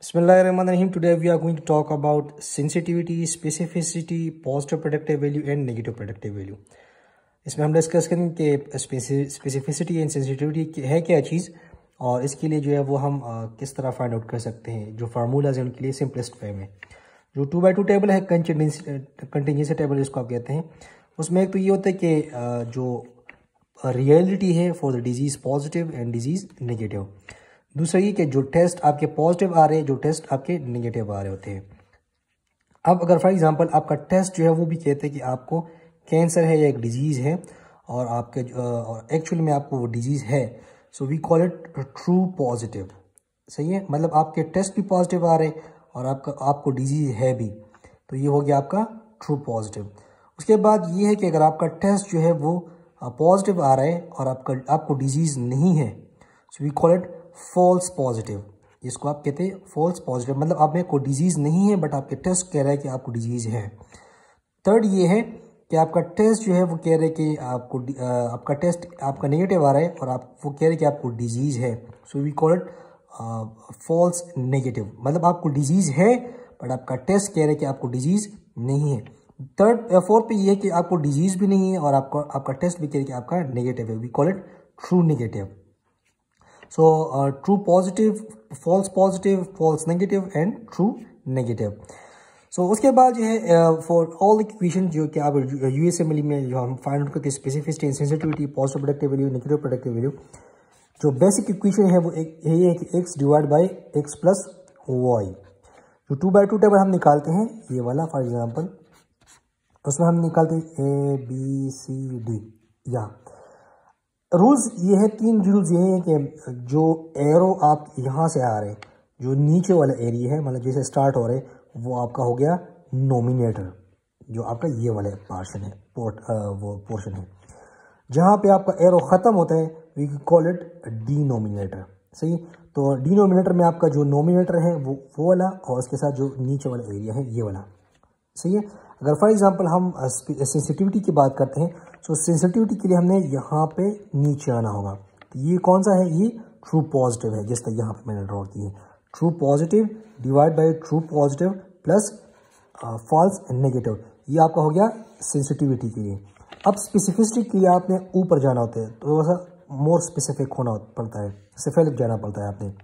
Bismillahirrahmanirrahim. Today we are going to talk about sensitivity, specificity, positive predictive value and negative predictive value. इसमें हम discuss करेंगे कि specificity and sensitivity है क्या चीज़ और इसके लिए जो है वो हम किस तरह फाइंड आउट कर सकते हैं। जो फार्मूलाज हैं उनके लिए सिंपलेस्ट वे में जो 2x2 टेबल है कंटिजेंसी टेबल जिसको आप कहते हैं, उसमें एक तो ये होता है कि जो रियलिटी है for the disease positive and disease negative. दूसरा ये कि जो टेस्ट आपके पॉजिटिव आ रहे हैं, जो टेस्ट आपके नेगेटिव आ रहे होते हैं। अब अगर फॉर एग्जांपल आपका टेस्ट जो है वो भी कहते हैं कि आपको कैंसर है या एक डिजीज़ है और आपके एक्चुअली में आपको वो डिजीज़ है, so we call it true positive. सही है, मतलब आपके टेस्ट भी पॉजिटिव आ रहे हैं और आपको डिजीज़ है भी, तो ये हो गया आपका ट्रू पॉजिटिव। उसके बाद ये है कि अगर आपका टेस्ट जो है वो पॉजिटिव आ रहा है और आपको डिजीज़ नहीं है, so we call it false positive. इसको आप कहते हैं फॉल्स पॉजिटिव, मतलब आप में कोई डिजीज़ नहीं है बट आपके टेस्ट कह रहा है कि आपको डिजीज़ है। थर्ड ये है कि आपका टेस्ट जो है वो कह रहे हैं कि आपका टेस्ट आपका नेगेटिव आ रहा है और वो कह रहे हैं कि आपको डिजीज़ है, so we call it false negative. मतलब आपको डिजीज़ है बट आपका टेस्ट कह रहे हैं कि आपको डिजीज़ नहीं है। फोर्थ पे ये है कि आपको डिजीज़ भी नहीं है और आपका टेस्ट भी कह रहे हैं कि आपका नेगेटिव है, we call it true negative. So true positive, false negative and true negative. So उसके बाद जो है for all equation जो कि आप USMLE में जो हम फाइंड आउट करते हैं specificity and sensitivity, positive predictive value, negative predictive value, जो बेसिक इक्वेशन है वो ये है कि x divide by x plus y. जो 2x2 टेबल हम निकालते हैं ये वाला फॉर एग्जांपल, उसमें हम निकालते हैं ABCD। या रूल्स ये है, तीन रूल्स ये हैं कि जो एरो आप यहाँ से आ रहे हैं, जो नीचे वाला एरिया है मतलब जैसे स्टार्ट हो रहे हैं वो आपका हो गया नोमिनेटर, जो आपका ये वाला पोर्शन है वो पोर्शन है। जहाँ पे आपका एरो ख़त्म होता है वी कॉल इट डिनोमिनेटर। सही, तो डिनोमिनेटर में आपका जो नोमिनेटर है वो वाला और उसके साथ जो नीचे वाला एरिया है ये वाला। सही है। अगर फॉर एग्जांपल हम सेंसिटिविटी की बात करते हैं, सो सेंसिटिविटी के लिए हमने यहाँ पे नीचे आना होगा। तो ये कौन सा है, ये ट्रू पॉजिटिव है, जिस तरह यहाँ पे मैंने ड्रॉ की है। True positive divide by true positive plus false negative, ये आपका हो गया सेंसिटिविटी के लिए। अब स्पेसिफिसिटी के लिए आपने ऊपर जाना होता है, तो थोड़ा सा मोर स्पेसिफिक होना पड़ता है, स्पेसिफिक जाना पड़ता है आपने।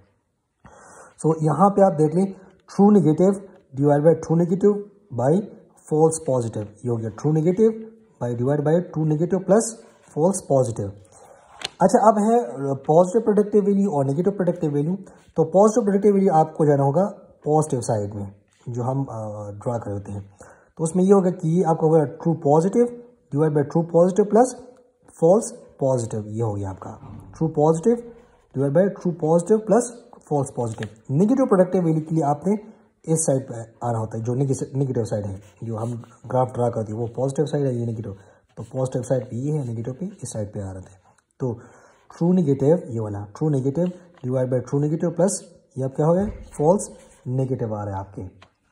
सो यहाँ पे आप देख लें true negative divide by true negative by false positive, ये हो गया true negative by divide by true negative plus false positive. अच्छा, अब है पॉजिटिव प्रेडिक्टिव वैल्यू और नेगेटिव प्रेडिक्टिव वैल्यू। तो पॉजिटिव प्रेडिक्टिव वैल्यू आपको जाना होगा पॉजिटिव साइड में जो हम ड्रा कर देते हैं, तो उसमें ये होगा कि ये आपका होगा true positive divide by true positive plus false positive. ये हो गया आपका true positive divide by true positive plus false positive. Negative predictive value के लिए आपने इस साइड पे आना होता है, जो नेगेटिव साइड है, जो हम ग्राफ ड्रा करते हैं वो पॉजिटिव साइड है, ये नेगेटिव, तो पॉजिटिव साइड पे ये है, नेगेटिव पे इस साइड पे आ रहा है। तो ट्रू नेगेटिव ये वाला true negative divide by true negative plus ये आप क्या हो गया फॉल्स नेगेटिव आ रहा है आपके।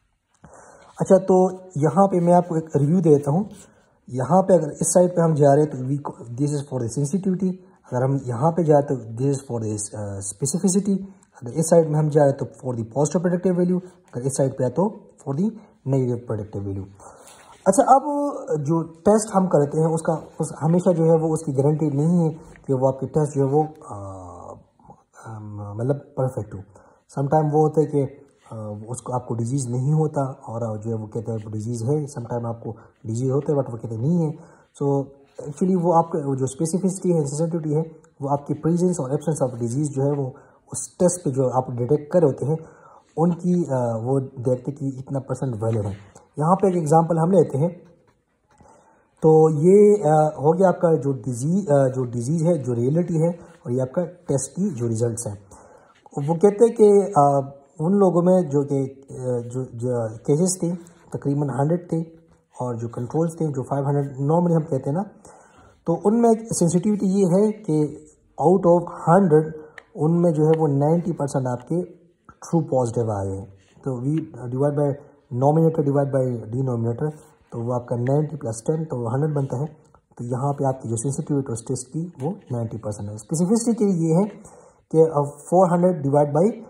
अच्छा, तो यहाँ पे मैं आपको एक रिव्यू दे देता हूँ। यहाँ पे अगर इस साइड पे हम जा रहे हैं तो this is for the sensitivity, अगर हम यहाँ पे जाए तो this is for the specificity, अगर इस साइड में हम जाए तो for the positive predictive value, अगर इस साइड पे आए तो for the negative predictive value. अच्छा, अब जो टेस्ट हम करते हैं हमेशा जो है वो उसकी गारंटी नहीं है कि वो आपके टेस्ट जो है वो मतलब परफेक्ट हो। समटाइम वो होता है कि उसको आपको डिजीज़ नहीं होता और जो है वो कहते हैं डिजीज़ है, समटाइम आपको डिजीज़ होता है बट वो कहते नहीं है। सो एक्चुअली वो आपका जो स्पेसिफिसिटी है, सेंसिटिविटी है, वो आपकी प्रेजेंस और एब्सेंस ऑफ डिजीज़ जो है वो उस टेस्ट पे जो आप डिटेक्ट कर होते हैं उनकी वो देखते कि इतना % वैलिड है। यहाँ पे एक एग्जांपल हम लेते हैं, तो ये हो गया आपका जो डिजीज़ है, जो रियलिटी है, और ये आपका टेस्ट की जो रिजल्ट्स हैं। वो कहते हैं कि उन लोगों में जो केसेस थे तकरीबन 100 थे और जो कंट्रोल्स थे जो 500 नॉर्मली हम कहते हैं ना, तो उनमें सेंसिटिविटी ये है कि आउट ऑफ 100 उनमें जो है वो 90% आपके ट्रू पॉजिटिव आए हैं। तो we divide by nominator divide by denominator, तो वो आपका 90 + 10 तो 100 बनता है। तो यहाँ पे आपकी जो सेंसिटिविटी उस टेस्ट की वो 90% है। स्पेसिफिसिटी के लिए ये है कि 400 डिवाइड बाई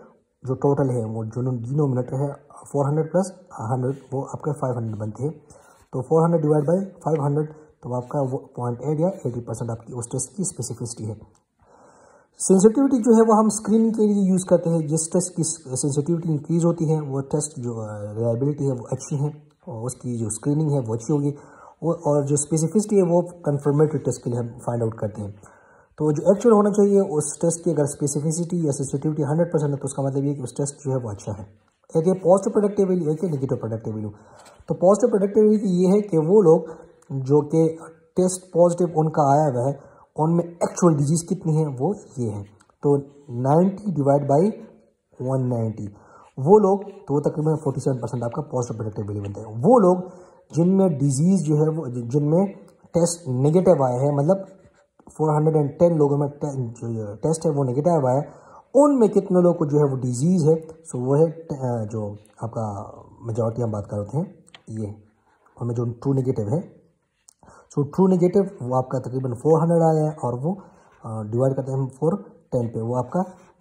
जो टोटल है वो जो डिनोमिनेटर है 400 प्लस 100 वो आपके 500 बनते हैं। तो 400 डिवाइड बाई 500 तो आपका 0.8 या 80% आपकी उस टेस्ट की स्पेसिफिसिटी है। सेंसिटिविटी जो है वो हम स्क्रीनिंग के लिए यूज़ करते हैं। जिस टेस्ट की सेंसिटिविटी इंक्रीज होती है वो टेस्ट जो रिलायबिलिटी है वो अच्छी है और उसकी जो स्क्रीनिंग है वो अच्छी होगी। और जो स्पेसिफिसिटी है वो कंफर्मेटरी टेस्ट के लिए हम फाइंड आउट करते हैं। तो जो एक्चुअल होना चाहिए उस टेस्ट की अगर स्पेसिफिसिटी या सेंसिटिविटी 100% है तो उसका मतलब ये कि उस टेस्ट जो है वो अच्छा है। एक है पॉजिटिव प्रेडिक्टिव वैल्यू, एक है नेगेटिव प्रेडिक्टिव वैल्यू। तो पॉजिटिव प्रेडिक्टिव वैल्यू ये है कि वो लोग जो कि टेस्ट पॉजिटिव उनका आया हुआ है उनमें एक्चुअल डिजीज कितनी है वो ये है। तो 90 डिवाइड बाई 190 वो लोग तो वो तकरीबन 47% आपका पॉजिटिव प्रेडिक्टिव वैल्यू बनता है। वो लोग जिनमें डिजीज जो है वो जिनमें टेस्ट नेगेटिव आया है, मतलब 410 लोगों में जो टेस्ट है वो नेगेटिव आया है, उनमें कितने लोगों को जो है वो डिजीज़ है। सो वो है जो आपका मेजॉरिटी हम बात कर रहे हैं ये, उनमें जो ट्रू नेगेटिव है। सो ट्रू नेगेटिव वो आपका तकरीबन 400 आया है और वो डिवाइड करते हैं हम 410 पे, वो आपका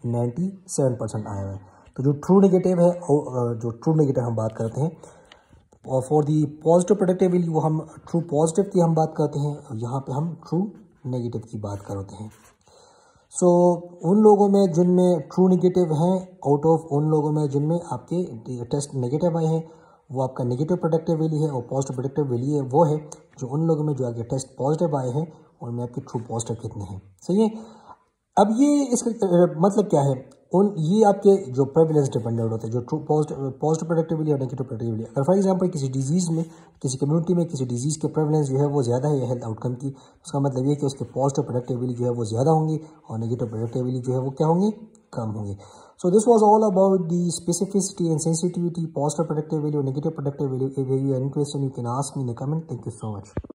97% आया है। तो जो ट्रू नेगेटिव है जो ट्रू नेगेटिव हम बात करते हैं और for the positive predictive value हम ट्रू पॉजिटिव की हम बात करते हैं, यहाँ पे हम ट्रू नेगेटिव की बात करते हैं। सो उन लोगों में जिनमें ट्रू नेगेटिव हैं आउट ऑफ उन लोगों में जिनमें आपके टेस्ट नेगेटिव आए हैं वो आपका नेगेटिव प्रेडिक्टिव वैल्यू है और पॉजिटिव प्रेडिक्टिव वैल्यू है वो है जो उन लोगों में जो आपके टेस्ट पॉजिटिव आए हैं उनमें आपके ट्रू पॉजिटिव कितने हैं। सही है। अब ये इसका मतलब क्या है, उन ये आपके जो प्रेवलेंस डिपेंडेंट होते हैं, जो ट्रू पॉजिटिव प्रेडिक्टिव वैल्यू और नेगेटिव प्रेडिक्टिव वैल्यू। अगर फॉर एग्जांपल किसी डिजीज़ में किसी कम्युनिटी में किसी डिजीज़ के प्रेवलेंस जो है वो ज़्यादा है हेल्थ आउटकम की, उसका मतलब ये कि उसके पॉजिटिव प्रेडिक्टिव वैल्यू जो है वो ज़्यादा होंगी और नेगेटिव प्रेडिक्टिव वैल्यू जो है वो क्या होंगी, कम होंगी। So this was all about the specificity and sensitivity, positive predictive value, negative predictive value. If you have any question you can ask me in the comment. Thank you so much.